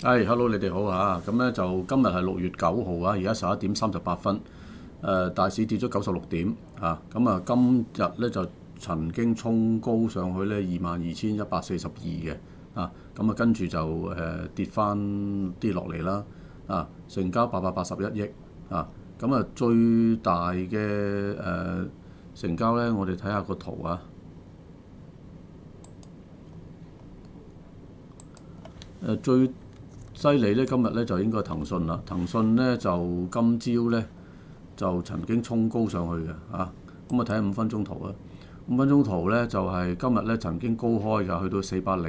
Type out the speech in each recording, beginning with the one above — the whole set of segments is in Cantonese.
Hello，你哋好啊！咁咧就今日係6月9號啊，而家11點38分。大市跌咗96點啊。咁啊，今日咧就曾經衝高上去咧22,142嘅啊。咁啊，跟住就跌翻啲落嚟啦。啊，成交881億啊。咁啊，最大嘅成交咧，我哋睇下個圖啊。最犀利咧，今日咧就應該係騰訊啦。騰訊咧就今朝咧就曾經衝高上去嘅啊。咁啊，睇下5分鐘圖啊。5分鐘圖咧就係今日咧曾經高開㗎，去到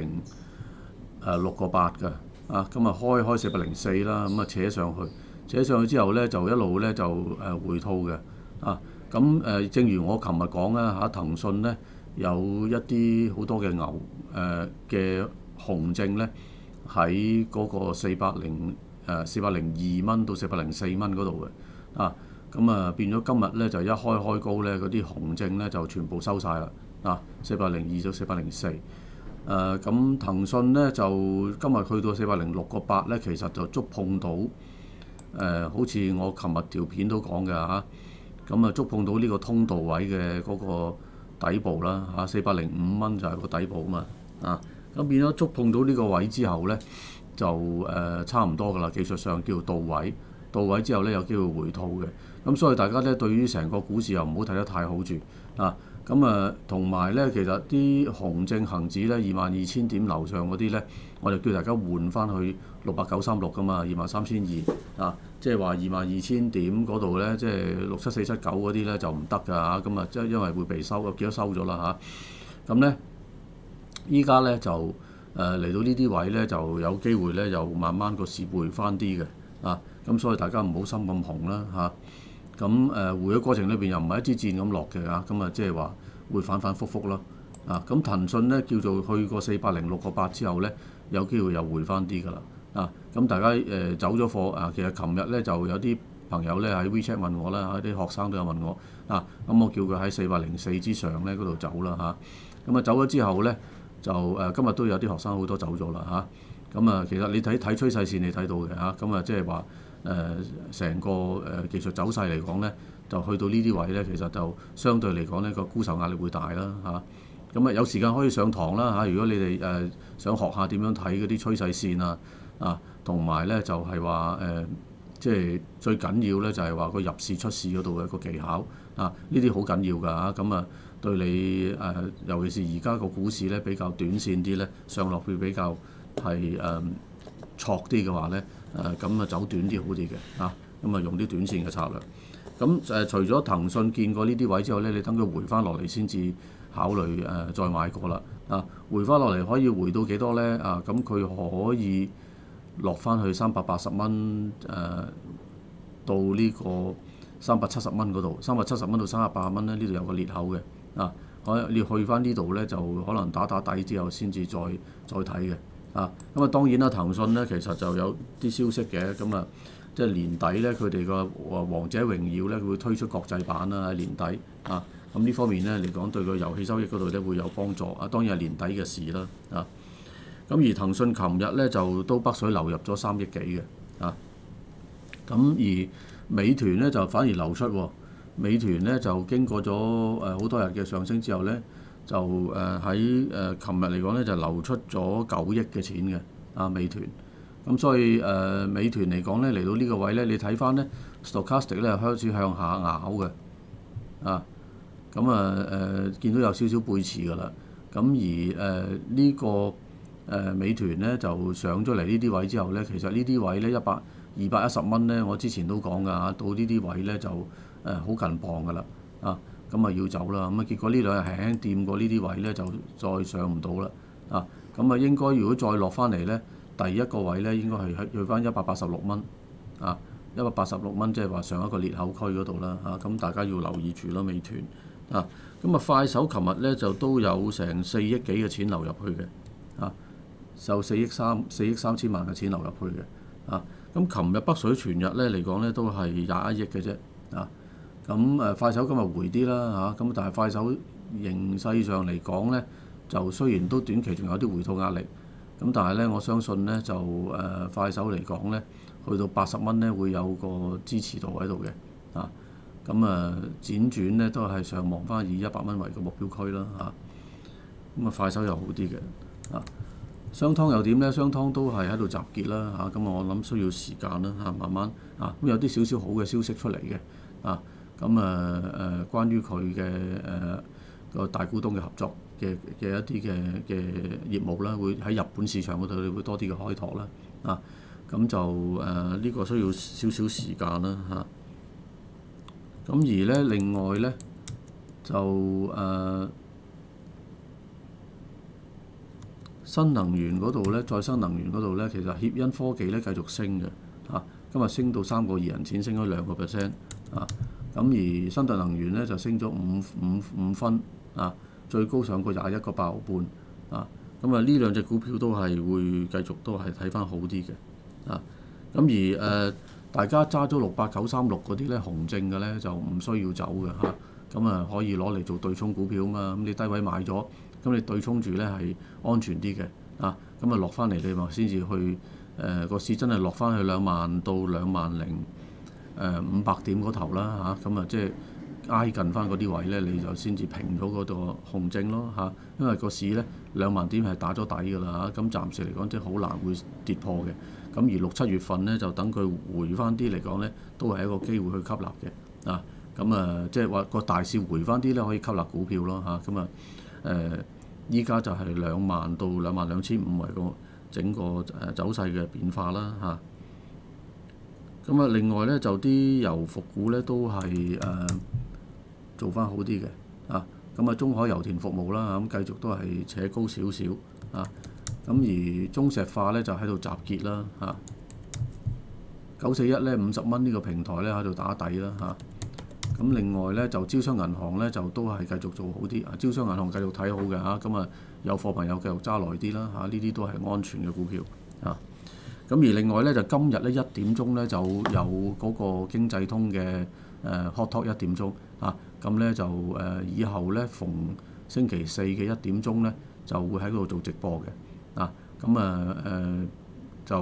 406.8嘅啊。今日開404啦，咁啊扯上去之後咧就一路咧就回吐嘅啊。咁正如我琴日講啦嚇，騰訊咧有一啲好多嘅牛嘅熊證咧。喺嗰個402蚊到404蚊嗰度嘅啊。咁啊變咗今日咧就一開高咧，嗰啲熊證咧就全部收晒啦啊。402到404。咁騰訊咧就今日去到406.8咧，其實就觸碰到好似我琴日條片都講嘅嚇。咁啊觸碰到呢個通道位嘅嗰個底部啦嚇，405蚊就係個底部啊嘛啊。咁變咗觸碰到呢個位之後呢，就差唔多㗎啦。技術上叫到位，到位之後呢，有機會回吐嘅。咁所以大家呢，對於成個股市又唔好睇得太好住啊。咁同埋呢，其實啲熊證恆指呢，22,000點樓上嗰啲呢，我哋叫大家換翻去68936㗎嘛，23,200啊，即係話22,000點嗰度呢，即係67479嗰啲呢，就唔得㗎嚇。咁啊，即係因為會被收，有幾多收咗啦嚇。咁呢。依家咧就嚟到呢啲位咧，就有機會咧，又慢慢個市回翻啲嘅啊。咁所以大家唔好心咁紅啦嚇。咁回嘅過程裏邊又唔係一支箭咁落嘅嚇。咁即係話會反反覆覆咯啊。咁騰訊咧叫做去過406.8之後咧，有機會又回翻啲㗎啦啊。咁大家走咗貨啊。其實琴日咧就有啲朋友咧喺 WeChat 問我啦，啲學生都有問我啊。咁我叫佢喺404之上咧嗰度走啦嚇。咁走咗之後咧。就今日都有啲學生好多走咗啦嚇。咁其實你睇趨勢線你睇到嘅嚇。咁即係話成個技術走勢嚟講咧，就去到呢啲位咧，其實就相對嚟講呢個沽售壓力會大啦嚇。咁有時間可以上堂啦嚇。如果你哋想學下點樣睇嗰啲趨勢線啊，同埋咧就係話即係最緊要咧就係話個入市出市嗰度嘅一個技巧啊，呢啲好緊要㗎嚇。咁對你尤其是而家個股市咧比較短線啲咧，上落會比較係挫啲嘅話咧，咁走短啲好啲嘅啊。咁用啲短線嘅策略。咁除咗騰訊見過呢啲位之後咧，你等佢回翻落嚟先至考慮再買過啦啊。回翻落嚟可以回到幾多咧啊？咁佢可以落翻去380蚊到呢個370蚊嗰度，370蚊到380蚊咧，呢度有個裂口嘅。啊，你去翻呢度咧，就可能打底之後先至再睇嘅啊。咁當然啦，騰訊咧其實就有啲消息嘅。咁即係年底咧，佢哋個王者榮耀咧，佢會推出國際版啦喺年底啊。咁呢方面咧嚟講，對個遊戲收益嗰度咧會有幫助啊。當然係年底嘅事啦啊。咁而騰訊琴日咧就都北水流入咗3億幾嘅啊。咁而美團咧就反而流出喎。美團咧就經過咗好多日嘅上升之後咧，就喺琴日嚟講咧就流出咗9億嘅錢嘅啊。美團咁所以美團嚟講咧嚟到呢個位咧，你睇翻咧 Stochastic 咧開始向下咬嘅啊。咁見到有少少背馳㗎啦。咁而呢個美團咧就上咗嚟呢啲位之後咧，其實呢啲位咧210蚊咧，我之前都講㗎嚇，到呢啲位咧就好近磅㗎啦啊。咁要走啦。結果呢兩日輕輕掂過呢啲位咧，就再上唔到啦啊。應該如果再落翻嚟咧，第一個位咧應該係去翻186蚊啊。186蚊即係話上一個裂口區嗰度啦啊。大家要留意住咯，美團啊。快手琴日咧就都有成4億幾嘅錢流入去嘅啊，就4億3千萬嘅錢流入去嘅啊。琴日北水全日咧嚟講咧都係21億嘅啫啊。快手今日回啲啦嚇。但係快手形勢上嚟講咧，就雖然都短期仲有啲回吐壓力咁但係咧，我相信咧就快手嚟講咧，去到80蚊咧會有個支持度喺度嘅啊。咁輾轉咧都係上望翻以100蚊為個目標區啦嚇。咁快手又好啲嘅啊。商湯又點咧？商湯都係喺度集結啦嚇。咁我諗需要時間啦嚇，慢慢啊。咁有啲少少好嘅消息出嚟嘅啊。咁關於佢嘅個大股東嘅合作嘅一啲嘅業務啦，會喺日本市場嗰度會多啲嘅開拓啦啊。咁就呢個需要少少時間啦嚇。咁而咧另外咧就新能源嗰度咧，再生能源嗰度咧，其實協鑫科技咧繼續升嘅嚇。今日升到3個2人錢，升咗2%啊。咁而新特能源咧就升咗5分啊，最高上過21個8毫半啊。咁呢兩隻股票都係會繼續都係睇翻好啲嘅啊。咁而大家揸咗68936嗰啲咧紅證嘅咧就唔需要走嘅嚇。咁可以攞嚟做對沖股票啊嘛。咁你低位買咗，咁你對沖住咧係安全啲嘅啊。咁落翻嚟你咪先至去個市真係落翻去2萬到2萬500點嗰頭啦嚇。咁即係挨近翻嗰啲位咧，你就先至平咗嗰個紅證咯嚇。因為個市咧2萬點係打咗底㗎啦嚇。咁暫時嚟講即係好難會跌破嘅。咁而6、7月份咧就等佢回翻啲嚟講咧，都係一個機會去吸納嘅啊。咁即係話個大市回翻啲咧，可以吸納股票咯嚇。咁依家就係2萬到22500為個整個走勢嘅變化啦嚇。咁另外咧就啲油服股咧都係做翻好啲嘅啊。咁中海油田服務啦，咁繼續都係扯高少少啊。咁而中石化咧就喺度集結啦嚇。941咧50蚊呢個平台咧喺度打底啦嚇。咁另外咧就招商銀行咧就都係繼續做好啲啊。招商銀行繼續睇好嘅嚇。咁有貨朋友繼續揸耐啲啦嚇。呢啲都係安全嘅股票啊。咁而另外咧就今日咧1點鐘咧就有嗰個經濟通嘅hot talk 1點鐘啊。咁咧就以後咧逢星期4嘅1點鐘咧就會喺嗰度做直播嘅啊。咁就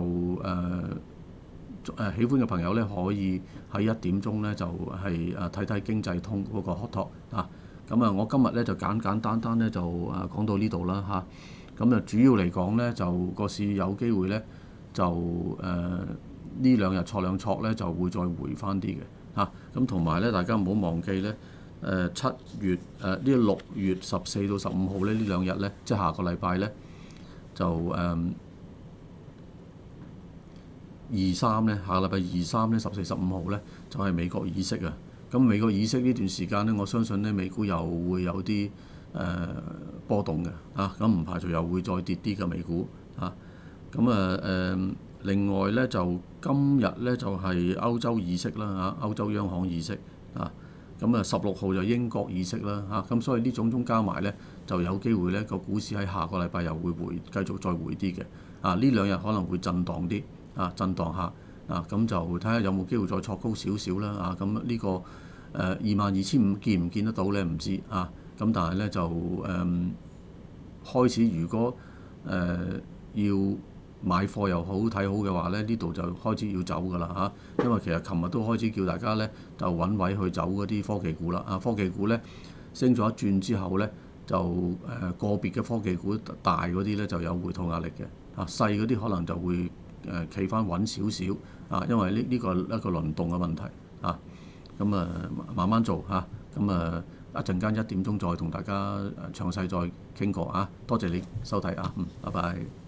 喜歡嘅朋友咧可以喺1點鐘咧就係睇睇經濟通嗰個 hot talk 啊。咁我今日咧就簡單咧就講到呢度啦嚇。咁主要嚟講咧就個市有機會咧就呢2日挫兩挫咧就會再回翻啲嘅嚇。咁同埋咧大家唔好忘記咧7月呢6月14到15號咧呢2日咧即係下個禮拜咧就23咧下個禮拜23咧14、15號咧就係美國議息啊。咁美國議息呢段時間咧，我相信咧美股又會有啲波動嘅啊。咁唔排除又會再跌啲嘅美股啊。咁另外咧就今日咧就係歐洲議息啦嚇，歐洲央行議息啊。咁16號就英國議息啦嚇。咁所以呢種加埋咧就有機會咧個股市喺下個禮拜又會繼續再回啲嘅啊。呢2日可能會震盪啲啊，震盪下啊。咁就睇下有冇機會再挫高少少啦啊。咁呢個22,500見唔見得到咧？唔知啊。咁但係咧就開始如果要買貨又好睇好嘅話咧，呢度就開始要走㗎啦嚇。因為其實琴日都開始叫大家咧就揾位去走嗰啲科技股啦啊。科技股咧升咗一轉之後咧，就個別嘅科技股大嗰啲咧就有回吐壓力嘅啊。細嗰啲可能就會企翻穩少少啊。因為呢個一個輪動嘅問題啊。咁慢慢做嚇。咁一陣間1點鐘再同大家詳細再傾過啊。多謝你收睇啊。拜拜。